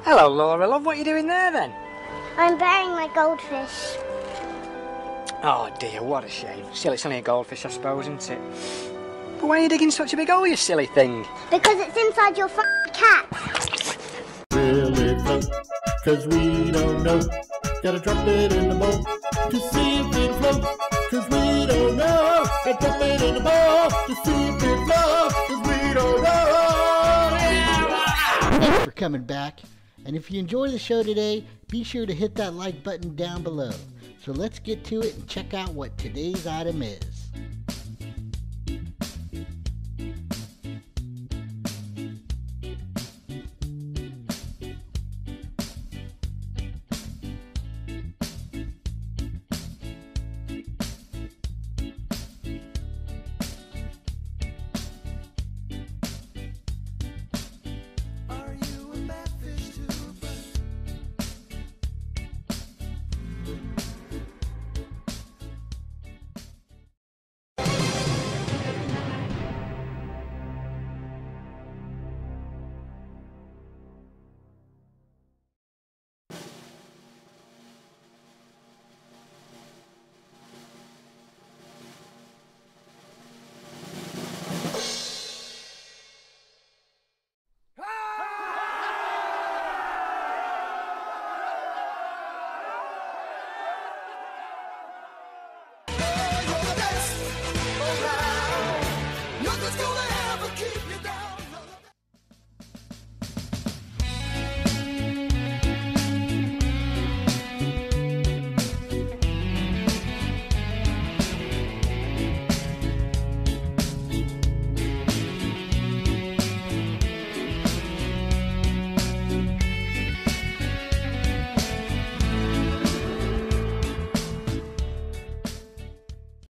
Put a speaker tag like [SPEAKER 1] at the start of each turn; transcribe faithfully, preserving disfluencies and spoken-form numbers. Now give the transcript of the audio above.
[SPEAKER 1] Hello, Laura, love. What are you doing there, then?
[SPEAKER 2] I'm burying my goldfish.
[SPEAKER 1] Oh, dear, what a shame. Still, it's only a goldfish, I suppose, isn't it? But why are you digging such a big hole, you silly thing?
[SPEAKER 2] Because it's inside your f***ing cat.
[SPEAKER 3] Will it float? Cause we don't know. Gotta drop it in the bowl to see if it floats. Cause we don't know. Gotta drop it in the bowl to see if it floats. Cause we don't know. Yeah.
[SPEAKER 4] Thanks for coming back. And if you enjoyed the show today, be sure to hit that like button down below. So let's get to it and check out what today's item is.